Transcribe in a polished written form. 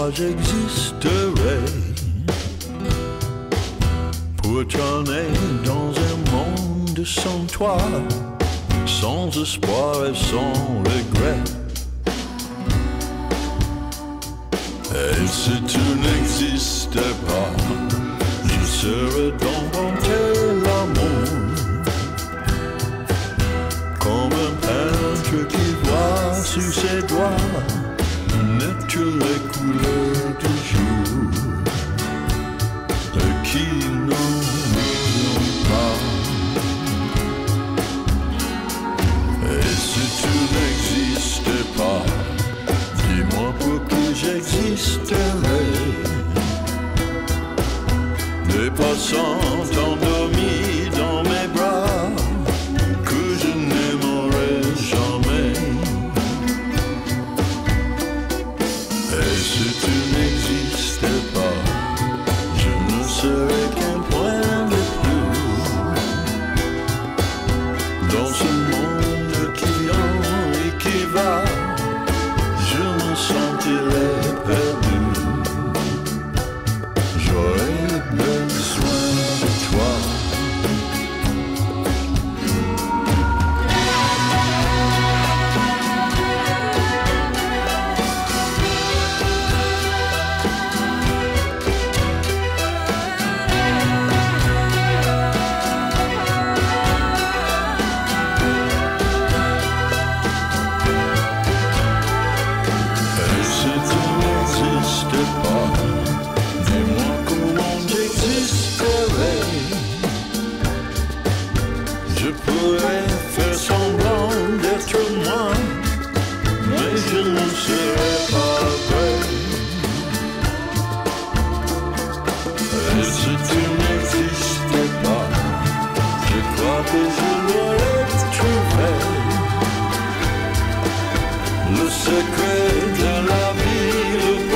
toi j'existerais. Pour tourner dans un monde sans toi, sans espoir et sans regret. Et si tu n'existais pas, je serais dans tel amour, comme un peintre qui voit sous ses doigts naître les couleurs du jour, et qui n'en pas. Et si tu n'existais pas, dis-moi pour qui j'existerais. Des passants endormis dans mes bras que je n'aimerais jamais. Et si tu n'existais pas, je ne serais qu'un point de plus dans ce monde qui vient et qui va. Je me sentirais perdu. J'aurais besoin de toi. Et si tu n'existais pas, dis-moi comment j'existerais. Je pourrais faire semblant d'être moi, mais je ne serais pas vrai. Et si tu n'existais pas, je crois que je l'aurais trouvé. Le secret de la vie, le